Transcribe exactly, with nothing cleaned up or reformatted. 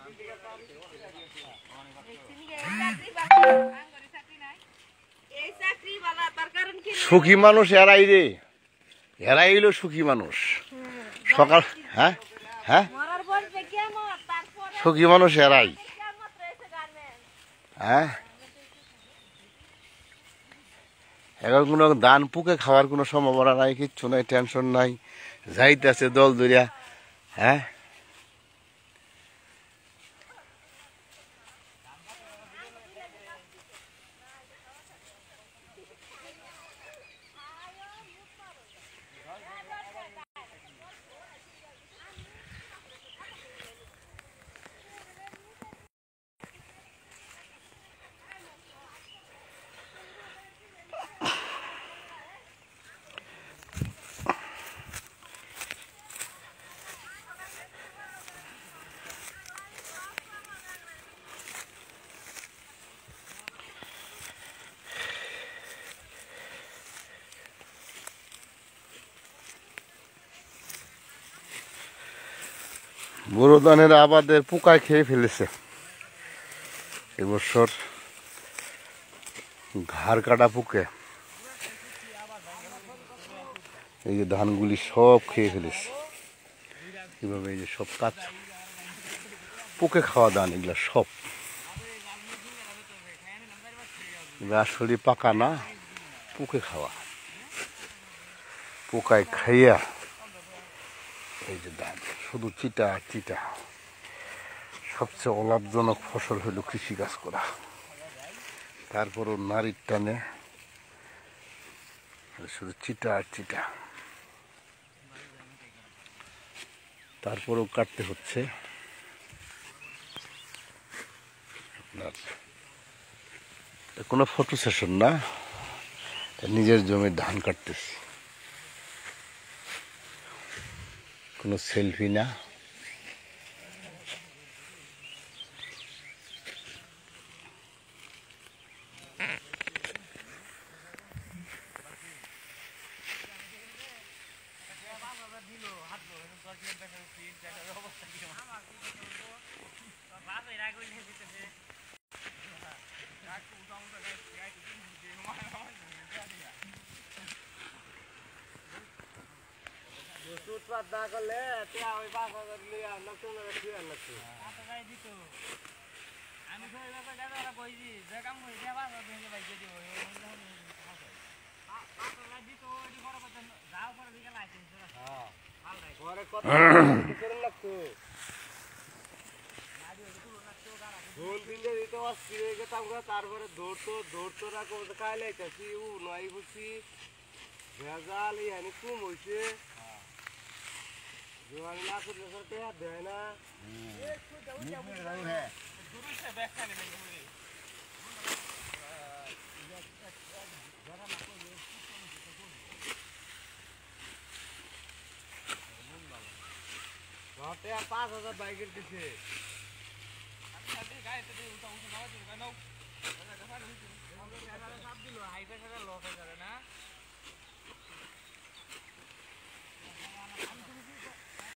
সুখী মানুষ এরাই রে, এরাই হইল সুখী মানুষ। সকাল হ্যাঁ হ্যাঁ সুখী মানুষ এরাই। হ্যাঁ এখন কোনো ধান পুকে খাওয়ার কোনো সম্ভাবনা নাই, কিচ্ছু নাই, টেনশন নাই, যাইতেছে দল দরিয়া। হ্যাঁ বোরো ধানের আবাদের পোকায় খেয়ে ফেলেছে এবছর, ঘাড় কাটা পোকে। এই যে ধানগুলি সব খেয়ে ফেলেছে কিভাবে, এই যে সব কাজ পোকে খাওয়া ধান, এগুলা সব আসলে পাকা না, পোকে খাওয়া, পোকায় খাইয়া এই যে ধান শুধু চিটা আর চিটা। সবচেয়ে অলাভজনক ফসল হইল কৃষিকাজ করা, তারপরও নারীর টানে শুধু চিটা আর চিটা, তারপরেও কাটতে হচ্ছে। আপনার কোনো ফটো সেশন না, নিজের জমির ধান কাটতেছি, কোনো সেলফি না। উৎপাদ না করলে ওই পাঁচ হাজার লিয়ে আনলাম, তোমরা দিয়ে আনলাম দিত। আমি বইছি যে কাম করে দিয়ে পাঁচ হাজার ভেঙে বাইকে দিব, যাও পরে দিকে লাইসেন্স লাগতো তারপরে ধরতো ধরতো না কায় লাইতেছি উ নয় বুঝছি ভেজাল ইয়ানি কম হয়েছে, দেয় না পাঁচ হাজার বাইকের দিচ্ছে। হাই প্রেসারের লস হয়ে যাবে না।